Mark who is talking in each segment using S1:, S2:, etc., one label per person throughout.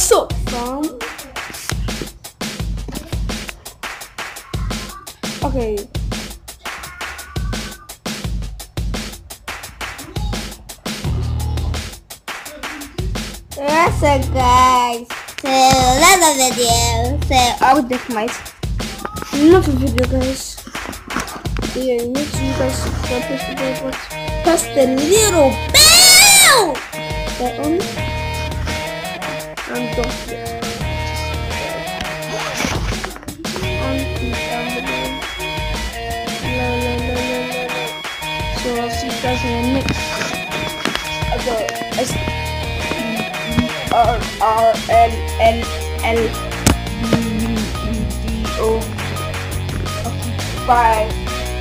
S1: What's up, fam? Okay.
S2: What's up, guys? So another video. So
S1: I'll deck might. Not a video, guys. Yeah, make sure you guys subscribe, press the bell button, press the little bell button, and don't forget. So I'll see you guys in the next. STRRLLLVDO. Bye.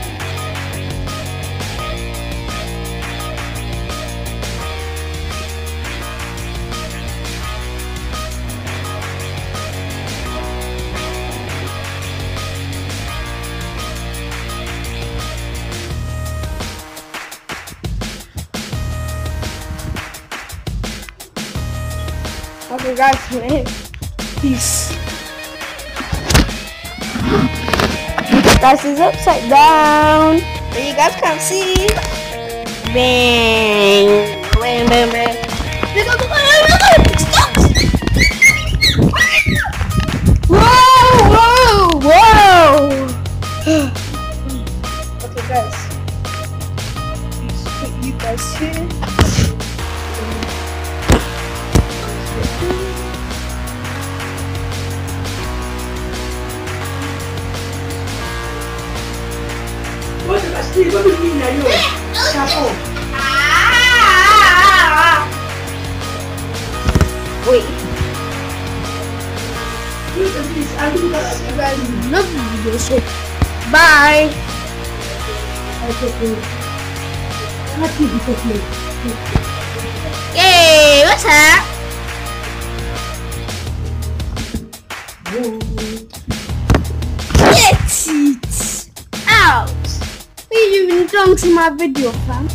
S1: Okay, guys, man. Peace. Guys, it's upside down. So you guys can't see. Bang. Bang, bang, bang. Stop. Whoa. Okay, guys. Please put you guys here. Wait. I love you, so bye. Yay, what's up? Get it out. What are you even done to my video, fam?